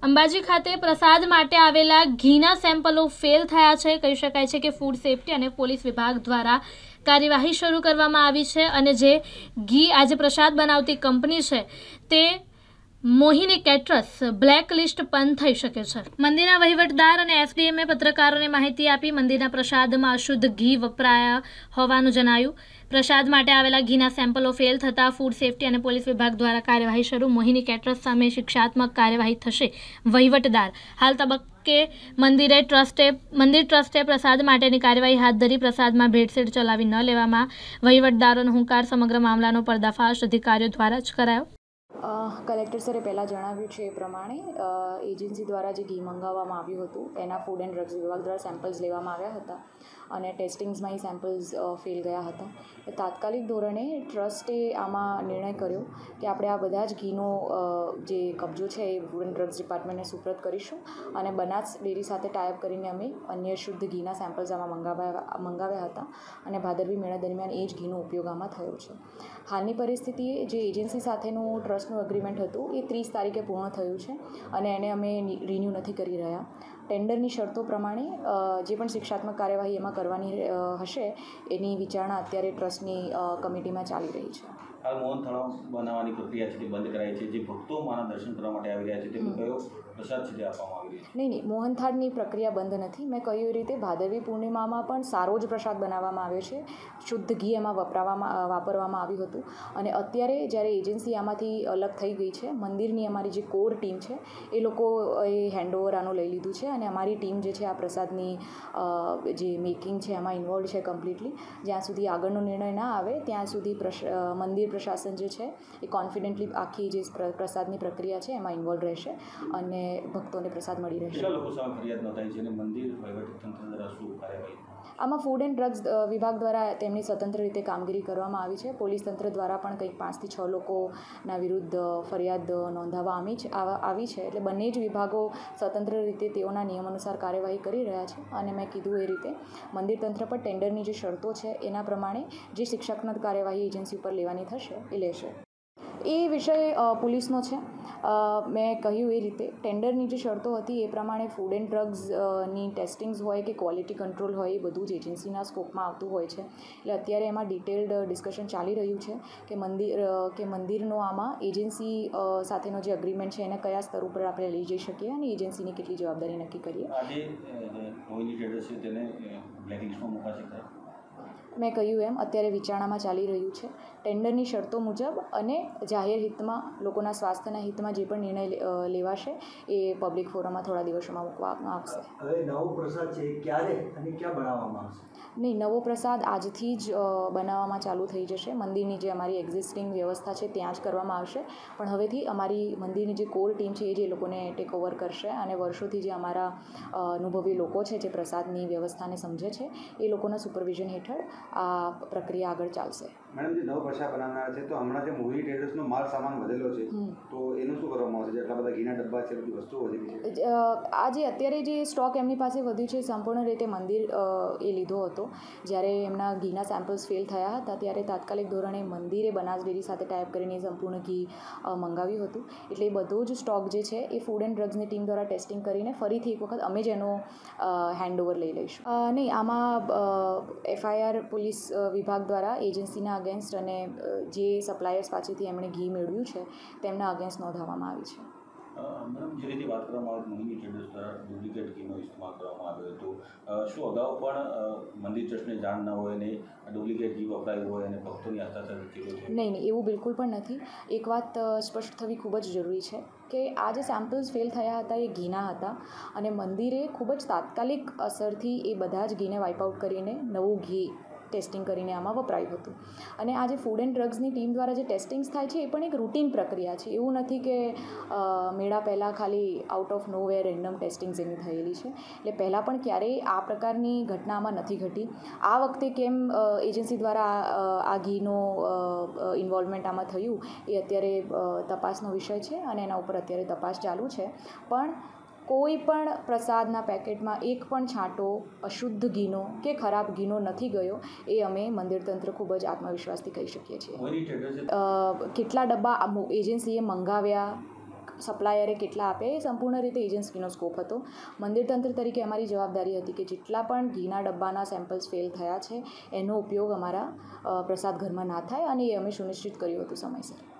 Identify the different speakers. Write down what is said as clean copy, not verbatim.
Speaker 1: અંબાજી ખાતે પ્રસાદ માટે આવેલા ઘીના સેમ્પલો ફેલ થયા છે। કહી શકાય છે કે ફૂડ સેફ્ટી અને પોલીસ વિભાગ દ્વારા કાર્યવાહી શરૂ કરવામાં આવી છે અને જે ઘી આજે પ્રસાદ બનાવતી કંપની છે તે મોહિની કેટરર્સ બ્લેકલિસ્ટ પણ થઈ શકે છે। મંદિરના વહીવટદાર અને એસડીએમએ પત્રકારોને માહિતી આપી મંદિરના પ્રસાદમાં અશુદ્ધ ઘી વપરાયા હોવાનું જણાયું। પ્રસાદ માટે આવેલા ઘીના સેમ્પલો ફેલ થતાં ફૂડ સેફ્ટી અને પોલીસ વિભાગ દ્વારા કાર્યવાહી શરૂ। મોહિની કેટરર્સ સામે શિક્ષાત્મક કાર્યવાહી થશે। વહીવટદાર હાલ તબક્કે મંદિર ટ્રસ્ટે પ્રસાદ માટેની કાર્યવાહી હાથ ધરી। પ્રસાદમાં ભેળસેળ ચલાવી ન લેવામાં વહીવટદારોનો હુંકાર। સમગ્ર મામલાનો પર્દાફાશ અધિકારીઓ દ્વારા જ કરાયો।
Speaker 2: કલેક્ટર સરે પહેલાં જણાવ્યું છે એ પ્રમાણે એજન્સી દ્વારા જે ઘી મંગાવવામાં આવ્યું હતું એના ફૂડ એન્ડ ડ્રગ્સ વિભાગ દ્વારા સેમ્પલ્સ લેવામાં આવ્યા હતા અને ટેસ્ટિંગ્સમાં એ સેમ્પલ્સ ફેલ ગયા હતા। તાત્કાલિક ધોરણે ટ્રસ્ટે આમાં નિર્ણય કર્યો કે આપણે આ બધા જ ઘીનો જે કબજો છે એ ફૂડ એન્ડ ડ્રગ્સ ડિપાર્ટમેન્ટને સુપ્રત કરીશું અને બનાસ ડેરી સાથે ટાઈપ કરીને અમે અન્ય શુદ્ધ ઘીના સેમ્પલ્સ આમાં મંગાવ્યા હતા અને ભાદરવી મેળા દરમિયાન એ જ ઘીનો ઉપયોગ આમાં થયો છે। હાલની પરિસ્થિતિએ જે એજન્સી સાથેનું ટ્રસ્ટનું એગ્રીમેન્ટ હતું એ 30 તારીખે પૂર્ણ થયું છે અને એને અમે રિન્યૂ નથી કરી રહ્યા। ટેન્ડરની શરતો પ્રમાણે જે પણ શિક્ષાત્મક કાર્યવાહી એમાં કરવાની હશે એની વિચારણા અત્યારે ટ્રસ્ટની કમિટીમાં ચાલી રહી છે।
Speaker 3: હાલ મોહન થાળ બનાવવાની પ્રક્રિયા છે તે બંધ કરાઈ છે। જે ભક્તો માના દર્શન કરવા માટે આવી રહ્યા છે તેમને કયો પ્રસાદ છે તે આપવામાં આવી રહ્યો છે?
Speaker 2: નહીં, મોહનથાળની પ્રક્રિયા બંધ નથી। મેં કહ્યું એ રીતે ભાદરવી પૂર્ણિમામાં પણ સારો જ પ્રસાદ બનાવવામાં આવ્યો છે। શુદ્ધ ઘી એમાં વાપરવામાં આવ્યું હતું અને અત્યારે જ્યારે એજન્સી આમાંથી અલગ થઈ ગઈ છે મંદિરની અમારી જે કોર ટીમ છે એ લોકોએ હેન્ડઓવર આનું લઈ લીધું છે અને અમારી ટીમ જે છે આ પ્રસાદની જે મેકિંગ છે એમાં ઇન્વોલ્વ છે કમ્પ્લીટલી। જ્યાં સુધી આગળનો નિર્ણય ના આવે ત્યાં સુધી મંદિર પ્રશાસન જે છે એ કોન્ફિડન્ટલી આખી જે પ્રસાદની પ્રક્રિયા છે એમાં ઇન્વોલ્વ રહેશે અને ભક્તોને પ્રસાદ મળી રહેશે।
Speaker 3: કેટલા લોકો સામે ફરિયાદ નોંધાઈ છે અને મંદિર વહીવટીતંત્ર દ્વારા શું કાર્યવાહી?
Speaker 2: આમાં ફૂડ એન્ડ ડ્રગ્સ વિભાગ દ્વારા તેમની સ્વતંત્ર રીતે કામગીરી કરવામાં આવી છે। પોલીસ તંત્ર દ્વારા પણ કંઈક 5 થી 6 લોકોના વિરુદ્ધ ફરિયાદ નોંધાવવા આવી છે। એટલે બંને જ વિભાગો સ્વતંત્ર રીતે તેઓના નિયમ અનુસાર કાર્યવાહી કરી રહ્યા છે અને મેં કીધું એ રીતે મંદિર તંત્ર પર ટેન્ડરની જે શરતો છે એના પ્રમાણે જે શિક્ષાત્મક કાર્યવાહી એજન્સી ઉપર લેવાની થશે એ લેશે। એ વિષય પોલીસનો છે। મેં કહ્યું એ રીતે ટેન્ડરની જે શરતો હતી એ પ્રમાણે ફૂડ એન્ડ ડ્રગ્સની ટેસ્ટિંગ્સ હોય કે ક્વોલિટી કંટ્રોલ હોય એ બધું જ એજન્સીના સ્કોપમાં આવતું હોય છે। એટલે અત્યારે એમાં ડિટેલ્ડ ડિસ્કશન ચાલી રહ્યું છે કે મંદિરનો આમાં એજન્સી સાથેનો જે અગ્રીમેન્ટ છે એને કયા સ્તર ઉપર આપણે લઈ જઈ શકીએ અને એજન્સીની કેટલી જવાબદારી નક્કી કરીએ।
Speaker 3: આજે મોહિની કેટરર્સ છે તેને બ્લેકલિસ્ટમાં મૂકાશે ખરા?
Speaker 2: મેં કહ્યું એમ અત્યારે વિચારણામાં ચાલી રહ્યું છે। ટેન્ડરની શરતો મુજબ અને જાહેર હિતમાં લોકોના સ્વાસ્થ્યના હિતમાં જે પણ નિર્ણય લેવાશે એ પબ્લિક ફોરમમાં થોડા દિવસોમાં મૂકવામાં આવશે।
Speaker 4: હવે નવો પ્રસાદ છે ક્યારે અને ક્યાં બનાવવામાં આવશે?
Speaker 2: નહીં, નવો પ્રસાદ આજથી જ બનાવવામાં ચાલુ થઈ જશે। મંદિરની જે અમારી એક્ઝિસ્ટિંગ વ્યવસ્થા છે ત્યાં જ કરવામાં આવશે પણ હવેથી અમારી મંદિરની જે કોર ટીમ છે એ જે લોકોને ટેક ઓવર કરશે અને વર્ષોથી જે અમારા અનુભવી લોકો છે જે પ્રસાદની વ્યવસ્થાને સમજે છે એ લોકોના સુપરવિઝન હેઠળ આ પ્રક્રિયા આગળ ચાલશે।
Speaker 5: મેડમ, જે નવો પ્રસાદ બનાવનાર છે તો હમણાં જે મોહિની કેટરર્સનો માલ સામાન વધેલો છે તો એનું શું કરવામાં આવશે? જેટલા બધા ઘીના ડબ્બા છે બધી વસ્તુઓ વધેલી છે
Speaker 2: આજે અત્યારે જે સ્ટોક એમની પાસે વધ્યું છે સંપૂર્ણ રીતે મંદિર એ લીધો હતો। જ્યારે એમના ઘીના સેમ્પલ્સ ફેલ થયા હતા ત્યારે તાત્કાલિક ધોરણે મંદિરે બનાસ ડેરી સાથે ટાઈપ કરીને સંપૂર્ણ ઘી મંગાવ્યું હતું। એટલે એ બધો જ સ્ટોક જે છે એ ફૂડ એન્ડ ડ્રગ્સની ટીમ દ્વારા ટેસ્ટિંગ કરીને ફરીથી એક વખત અમે જ એનો હેન્ડઓવર લઈ લઈશું। નહીં, આમાં FIR પોલીસ વિભાગ દ્વારા એજન્સીના અગેન્સ્ટ અને જે સપ્લાયર્સ પાસેથી એમણે ઘી મેળવ્યું છે તેમના અગેન્સ્ટ નોંધાવવામાં આવી છે।
Speaker 3: મેડમ, જે રીતે વાત કરવામાં આવે મોહિની કેટરર્સ દ્વારા ડુપ્લિકેટ ઘીનો ઇસ્તેમાલ કરવામાં આવ્યો હતો, શું અગાઉ પણ મંદિર ટ્રસ્ટને જાણ ન હોય અને ડુપ્લિકેટ ઘી વપરાયું હોય અને ભક્તોની આસ્થા સાથે થયું છે?
Speaker 2: નહીં, એવું બિલકુલ પણ નથી। એક વાત સ્પષ્ટ થવી ખૂબ જ જરૂરી છે કે આ જે સેમ્પલ્સ ફેલ થયા હતા એ ઘીના હતા અને મંદિરે ખૂબ જ તાત્કાલિક અસરથી એ બધા જ ઘીને વાઇપ આઉટ કરીને નવું ઘી ટેસ્ટિંગ કરીને આમાં વપરાયું હતું અને આ જે ફૂડ એન્ડ ડ્રગ્સની ટીમ દ્વારા જે ટેસ્ટિંગ્સ થાય છે એ પણ એક રૂટીન પ્રક્રિયા છે। એવું નથી કે મેળા પહેલાં ખાલી out of nowhere random testings એની થયેલી છે। એટલે પહેલાં પણ ક્યારેય આ પ્રકારની ઘટના આમાં નથી ઘટી। આ વખતે કેમ એજન્સી દ્વારા આ ઘીનો ઇન્વોલ્વમેન્ટ આમાં થયું એ અત્યારે તપાસનો વિષય છે અને એના ઉપર અત્યારે તપાસ ચાલુ છે પણ કોઈ પણ પ્રસાદના પેકેટમાં એક પણ છાંટો અશુદ્ધ ઘીનો કે ખરાબ ઘીનો નથી ગયો એ અમે મંદિર તંત્ર ખૂબ જ આત્મવિશ્વાસથી કહી શકીએ છીએ। કેટલા ડબ્બા એજન્સીએ મંગાવ્યા સપ્લાયરે કેટલા આપે એ સંપૂર્ણ રીતે એજન્સીનો સ્કોપ હતો. મંદિર તંત્ર તરીકે અમારી જવાબદારી હતી કે જેટલા પણ ઘીના ડબ્બાના સેમ્પલ્સ ફેલ થયા છે એનો ઉપયોગ અમારા પ્રસાદ ઘરમાં ના થાય અને એ અમે સુનિશ્ચિત કર્યું હતું સમયસર.